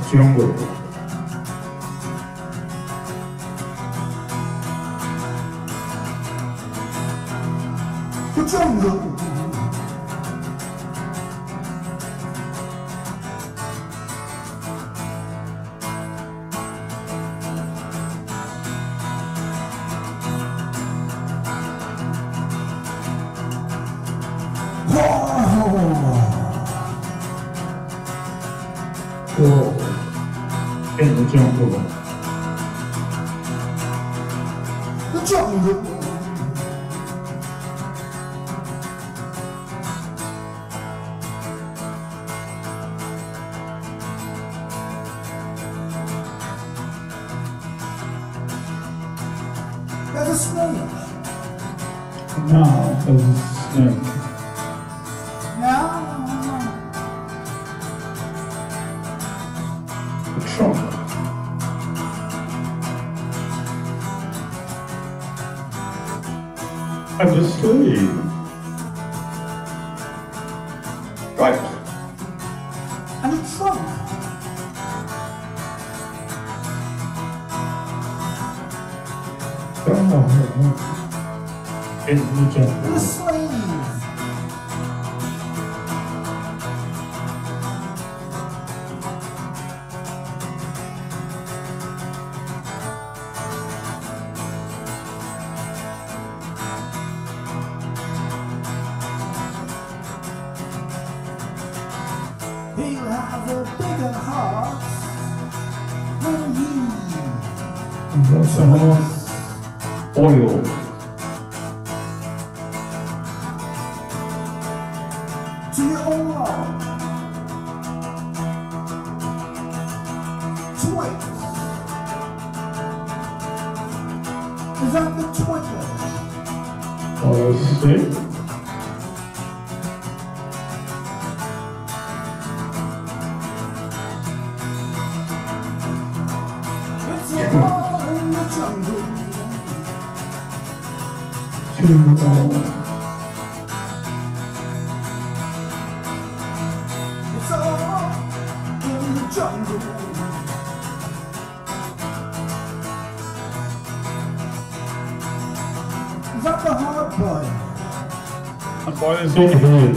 jungle. The jungle. Go in the jungle. The jungle. There's a snake. Now there's a snake. Now. The trunk. And the sleeve. Right. And the trunk. In the And the jungle. slave. He'll have a bigger heart than you. And that's enough oil. To your own love. Twit. Is that the Twitter? Oh, see? It's all in the jungle. It's all in the jungle. Is that the hard boy? And what is in here?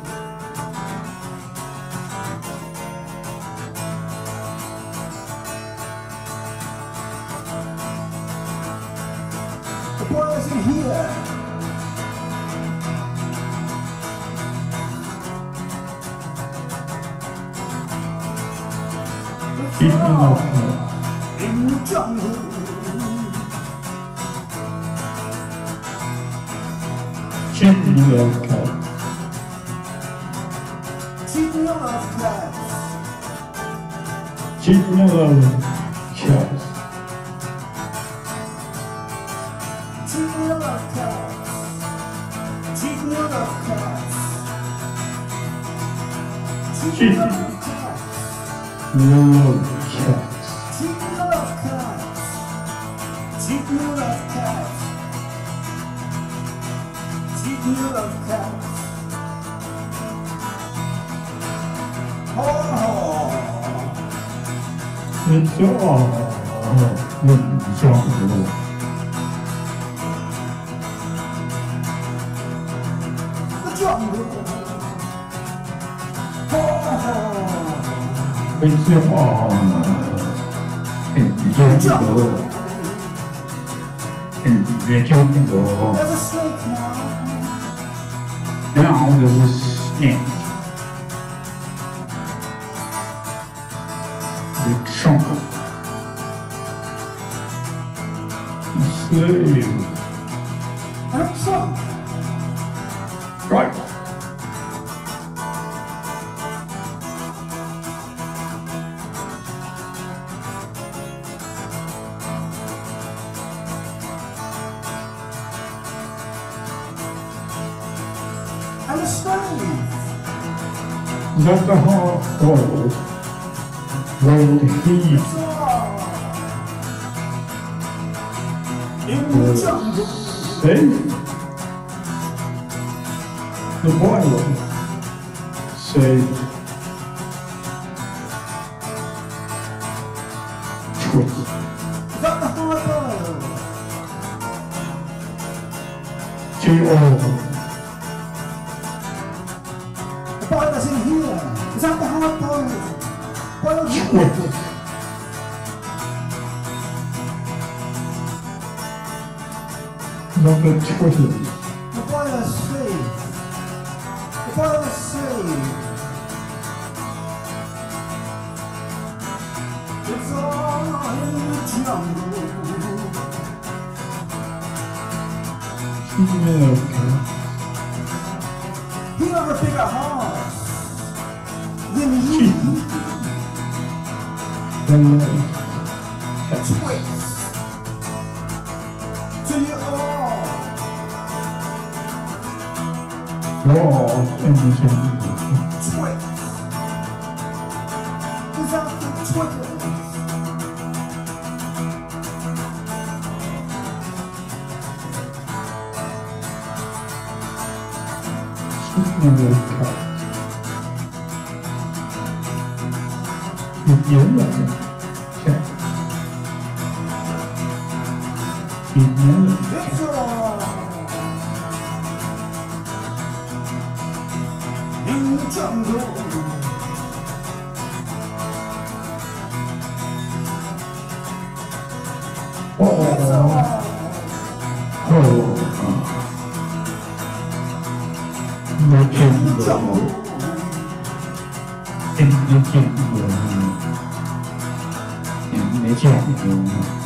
The boy is in here. It's Keep me all up. in the jungle. Chicken love cat. Keep me alive, cats. Chicken love cat. Keep me alive, cats. Keep me alive, cats. Keep me alive, cats. Love cat. Keep me alive, cats. Keep me alive, cats. Keep me alive, cats. Oh. It's all in the jungle. The jungle. Oh. It's all in the jungle. In the jungle. There's a snake now. Now there's a snake. The trunk. The slave. And a trunk. Right. And a slave. Let the heart boil. Rolled heat. It's all in the jungle. Safe. The boiler. Safe. old. The boy that's in here is that the hard boiled. Boiled Twist. Number 20. The boiler saved. The boiler saved. It's all in the jungle. Female cat. He have a bigger heart than you. Twist. To you all. Wall in the jungle. Twist. Without the twinkles. Female cat. Nhịp nhớ lại cat. Nhịp nhớ lại cat. It's all in the jungle. It's all Nó in trên the bộ jungle. Nó trên bộ Nó trên bộ